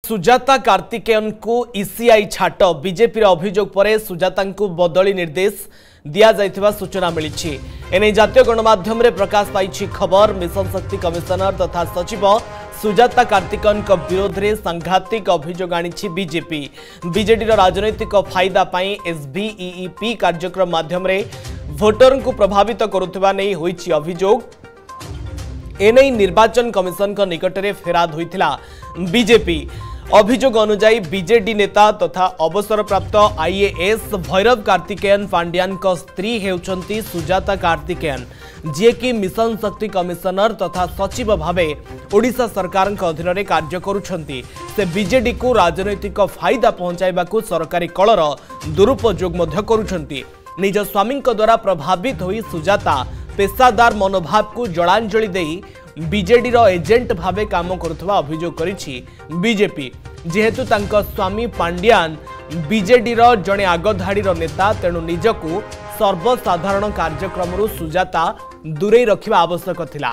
सुजाता कार्तिकेयन को ईसीआई छाट बीजेपी अभियोग पर सुजाता को बदली निर्देश दिया जाइथिबा सूचना मिली। एने जातीय गणमाध्यम रे प्रकाश पाई खबर। मिशन शक्ति कमिशनर तथा सचिव सुजाता कार्तिकेयन विरोध में सांघातिक अभियोग आनी बीजेपी। बीजेडी राजनैतिक फायदा पाई एसबीईपी कार्यक्रम माध्यम रे भोटर को प्रभावित करुवा नहीं होईछि अभियोग। एने निर्वाचन कमिशन को निकट में फेराद होइथिला बीजेपी। अभियोग अनुजाई बीजेडी नेता तथा अवसरप्राप्त आईएएस भैरव कार्तिकेयन पांड्यान को स्त्री हेउचंती सुजाता कार्तिकेयन, जी कि मिशन शक्ति कमिशनर तथा सचिव भावे ओडिशा सरकार अधीन में कार्य करुछंती। से बीजेडी को राजनैतिक फायदा पहुंचाइबाकू सरकारी कलर दुरुपयोग मध्य करुछंती। निज स्वामी द्वारा प्रभावित होई सुजाता पेशादार मनोभाव को जलांजलि देई बीजेडी एजेंट भावे काम करुवा अभियोग करिछि बीजेपी। जेहेतु तांको स्वामी पांड्यान बीजेडी जड़े आगधाड़ी नेता, तेणु निजकू सर्वसाधारण कार्यक्रम सुजाता दूरे रखिबा आवश्यक थिला।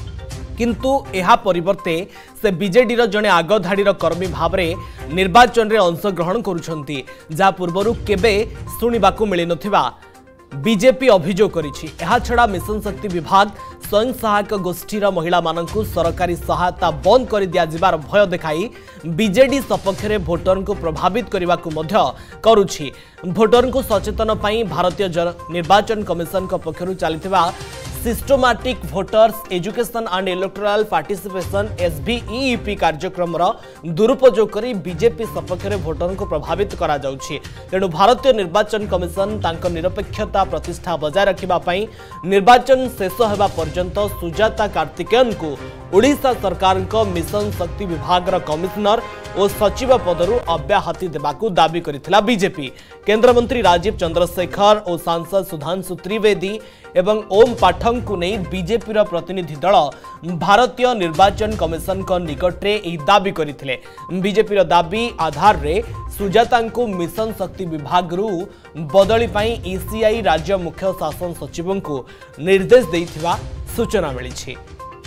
किंतु एहा परिवर्ते से बीजेडी जड़े आगधाड़ी कर्मी भाव में निर्वाचन में अंशग्रहण करुछंती, जा पूर्वरु केबे सुनिबाकू मिली नथिबा बीजेपी अभियोग करिछि। एहा छड़ा मिशन शक्ति विभाग स्वयं सहायक गोष्ठीर महिला मानकु सरकारी सहायता बंद कर दिया जिबार भय देखाई बीजेडी सपक्ष में भोटर को प्रभावित करने को मध्य करुछि। भोटर को सचेतन पाई भारतीय निर्वाचन कमिशन पक्षरु चलिथिबा systematic voters education and electoral participation SBEP कार्यक्रम दुरुपयोग कर बीजेपी सपक्ष में भोटर को प्रभावित करा जाउछि। तेणु भारतीय निर्वाचन कमिशन तांको निरपेक्षता प्रतिष्ठा बजाय रखिबा पई निर्वाचन शेष होगा पर्यंत सुजाता कार्तिकेयन को ओडिशा सरकार को मिशन शक्ति विभाग कमिशनर और सचिव पदरु अव्याहति देबाकू दाबी करिथिला बीजेपी। केंद्र मंत्री राजीव चंद्रशेखर और सांसद सुधांशु त्रिवेदी एवं ओम पाठक को नहीं बीजेपी प्रतिनिधि दल भारतीय निर्वाचन कमिशन को निकट में दाबी करथिले। बीजेपी दाबी आधार रे सुजाता को मिशन शक्ति विभाग रु बदली पाई ईसीआई राज्य मुख्य शासन सचिव को निर्देश देइथिबा सूचना मिली।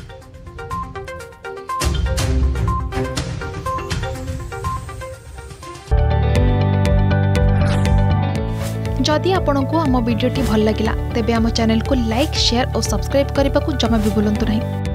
जदि आपंक आम भिडी भल लगा तेब आम चैनल को लाइक, शेयर और सब्सक्राइब करने को जमा भी भूलु नहीं।